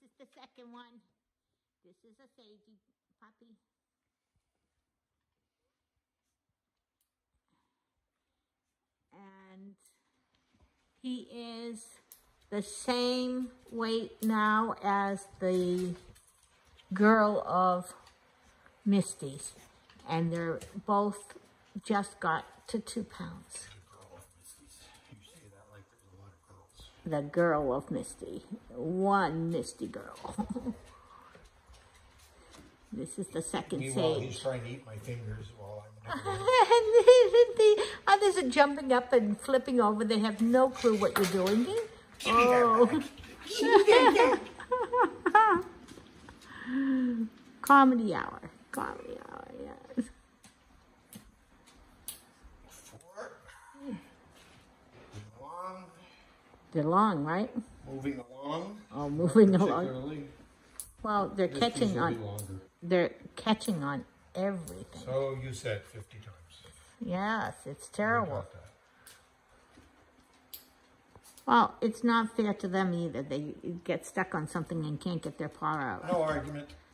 is the second one. This is a Sagey puppy. And he is the same weight now as the girl of Misty's. And they're both just got to 2 pounds. The girl of Misty. One Misty girl. This is the second Meanwhile, Sage. he's trying to eat my fingers while I'm The others are jumping up and flipping over. They have no clue what you're doing. Oh. Comedy hour. Comedy hour, yes. 4. Long. They're long, right? Moving along. Oh, moving along. Particularly. Well, they're This catching piece will be on. longer. They're catching on everything. So you said 50 times. Yes, it's I terrible. got that. Well, it's not fair to them either. They get stuck on something and can't get their paw out. No argument.